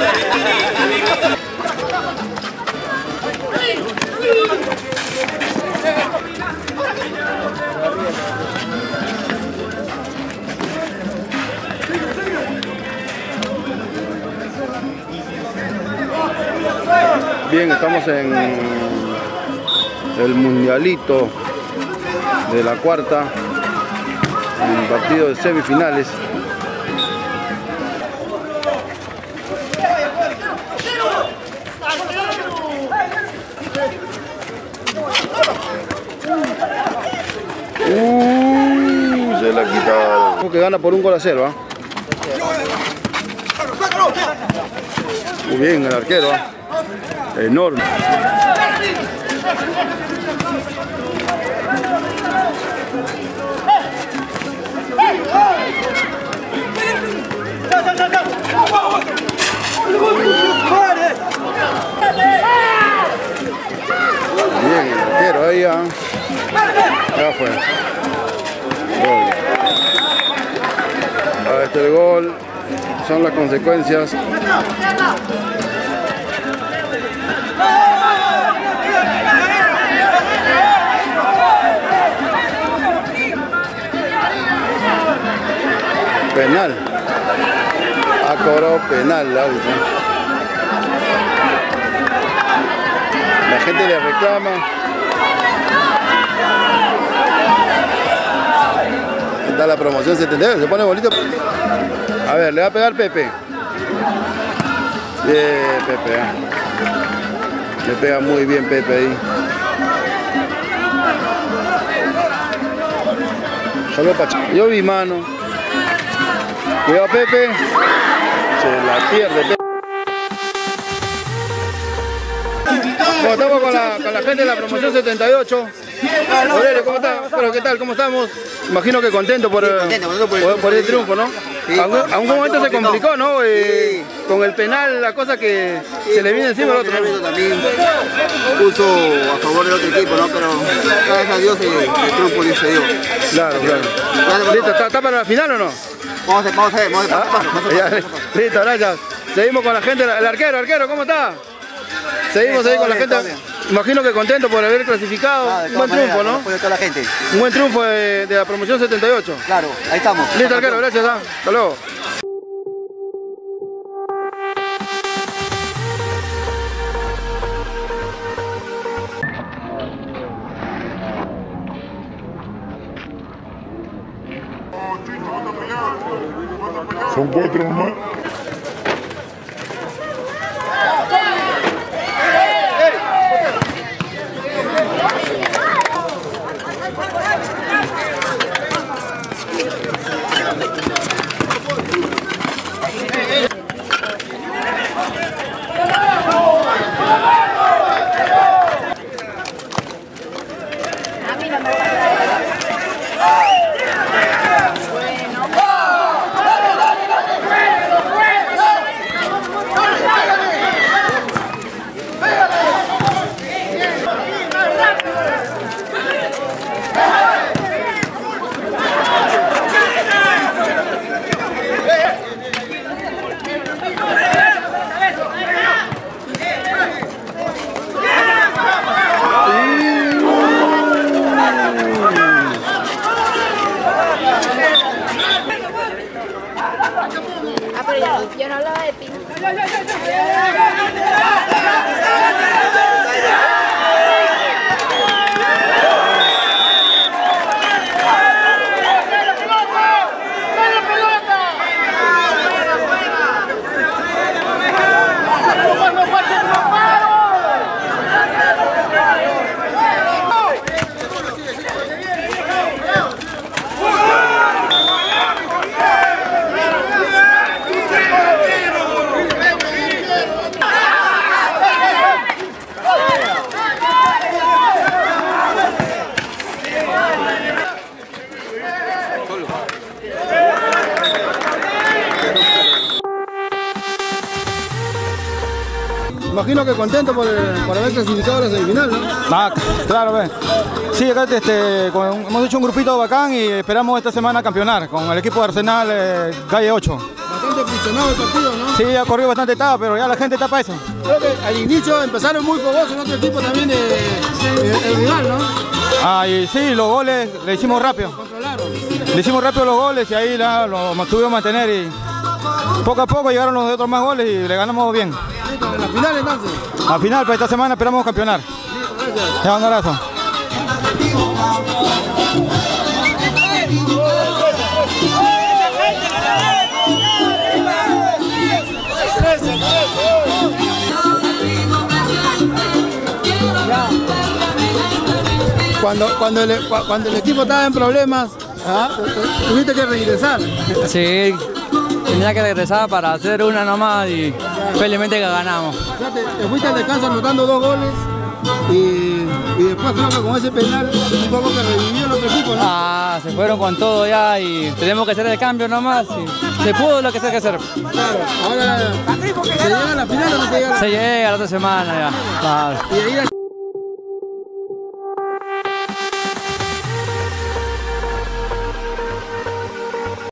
Bien, estamos en el mundialito de la cuarta, en el partido de semifinales. Se la ha quitado. Que gana por 1-0, ¿ah? Muy bien el arquero, ¿ah? Enorme. Bien el arquero ahí, ¿ah? Ya fue. Gol. Ahí está el gol. Son las consecuencias. Penal. Ha cobrado penal el árbitro. La gente le reclama. Está la promoción 72, se pone bonito. A ver, le va a pegar Pepe. Bien, Pepe. Le pega muy bien Pepe ahí. Solo Pacho. Yo vi mano. Cuidado Pepe. Se la pierde Pepe. Bueno, estamos con la gente de la promoción 78. Aurelio, ¿cómo estás? Bueno, ¿qué tal? ¿Cómo estamos? Imagino que contento por el triunfo, ¿no? Sí, algún momento se complicó, ¿no? Sí. Con el penal, la cosa que se le viene encima al otro. También puso a favor del otro equipo, ¿no? Pero gracias a Dios el triunfo ya se dio. Claro, claro. ¿Listo? ¿Está para la final o no? Vamos a ver, paso. Listo, gracias. Seguimos con la gente. El arquero, ¿cómo está? Seguimos ahí con la gente. Imagino que contento por haber clasificado. Un buen triunfo, ¿no? Toda la gente. Un buen triunfo de la promoción 78. Claro, ahí estamos. Listo, arquero, gracias. Hasta luego. Son 4 más. Yo no hablaba de pin. Imagino que contento por haber clasificado a la semifinal, ¿no? Ah, claro, ve. Sí, acá hemos hecho un grupito bacán y esperamos esta semana campeonar con el equipo de Arsenal Calle 8. Bastante poquito friccionado el partido, ¿no? Sí, ya corrió bastante etapa, pero ya la gente está para eso. Creo que al inicio empezaron muy fogosos en otro equipo también el rival, ¿no? Ah, y sí, los goles le hicimos rápido. Controlaron. Le hicimos rápido los goles y ahí lo tuvimos a mantener y poco a poco llegaron los otros más goles y le ganamos bien. Listo, en la final entonces. Al final, para esta semana esperamos campeonar. Listo, gracias. Ya, un abrazo. Cuando el equipo estaba en problemas, tuviste que regresar. Sí, tenía que regresar para hacer una nomás y felizmente que ganamos. O sea, te fuiste al descanso anotando 2 goles y después creo que con ese penal un poco que revivió el otro equipo, ¿no? Ah, se fueron con todo ya y tenemos que hacer el cambio nomás. Y se pudo lo que se hay que hacer. Claro, ahora ¿se llega a la final o no se llega a la final? Se llega la otra semana ya. Claro. Y ahí